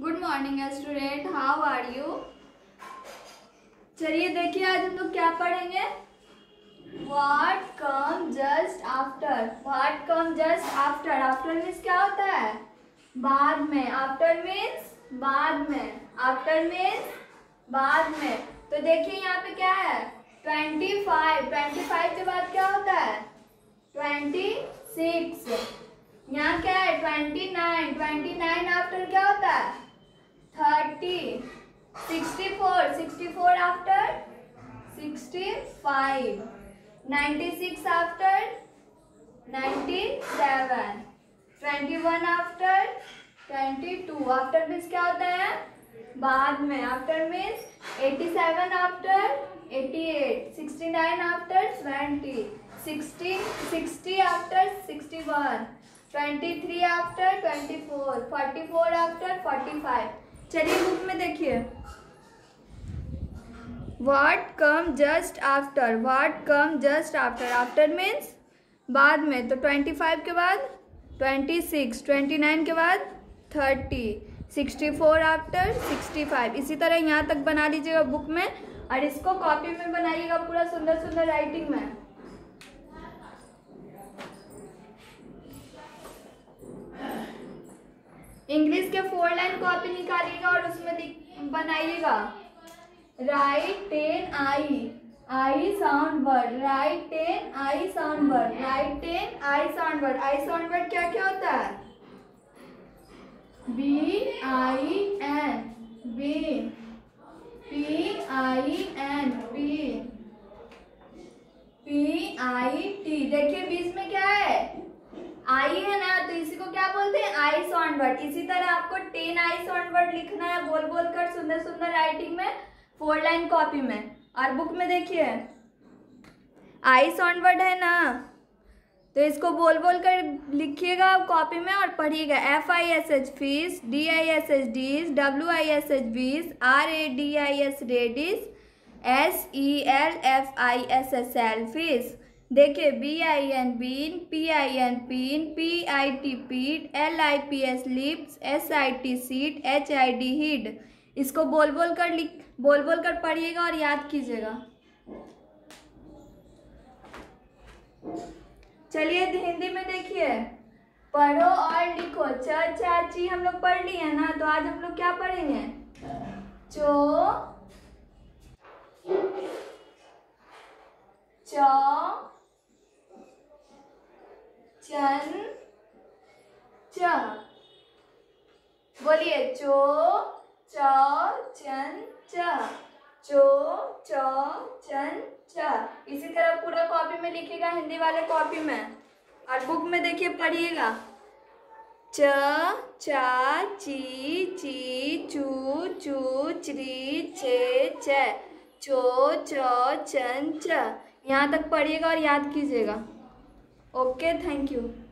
Good morning student, how are you. चलिए देखिए आज हम लोग क्या पढ़ेंगे। What come just after. What come just after. After means क्या होता है? बाद में। आफ्टर मीन्स बाद में। आफ्टर मीन्स बाद में। तो देखिए यहाँ पे क्या है 25। 25 के बाद क्या होता है 26। यहाँ क्या है 29। 29 आफ्टर क्या होता है 30। 64। 64 after 65। 96 after 97। 21 after 22। After means क्या होता है बाद में। After means 87 after 88। 69 after 20। 60 after 61। 23 after 24। 44 after 45। चलिए बुक में देखिए what come just after. What come just after. After means बाद में। तो 25 के बाद 26। 29 के बाद 30। 64 आफ्टर 65। इसी तरह यहाँ तक बना लीजिएगा बुक में और इसको कॉपी में बनाइएगा पूरा सुंदर सुंदर राइटिंग में। इंग्लिश के 4 लाइन कॉपी निकालिएगा और उसमें बनाइएगा write 10 I sound word. Write 10 I sound word. Write 10 I sound word. I sound word क्या क्या होता है BIN बी। PIN PIT। देखिए बीच में क्या है आई है ना, तो इसी को क्या बोलते हैं आई साउंड वर्ड। इसी तरह आपको 10 आई साउंड वर्ड लिखना है बोल बोल कर सुंदर सुंदर राइटिंग में 4 लाइन कॉपी में। और बुक में देखिए आई साउंड वर्ड है ना, तो इसको बोल बोल कर लिखिएगा कॉपी में और पढ़िएगा। FISH fish, DISH dish, WISH wish, RADIS radish, SELFISSL selfish. देखिए BIN bin, PIN pin, PIT pit, LIPS lips, SIT sit, HID hid. इसको बोल बोल कर पढ़िएगा और याद कीजिएगा। चलिए हिंदी में देखिए पढ़ो और लिखो। चाची हम लोग पढ़ लिए ना, तो आज हम लोग क्या पढ़ेंगे चन च। बोलिए चन चन च। इसी तरह पूरा कॉपी में लिखिएगा हिंदी वाले कॉपी में और बुक में देखिए पढ़िएगा चा ची चू च्री चन च। यहाँ तक पढ़िएगा और याद कीजिएगा। Okay, thank you.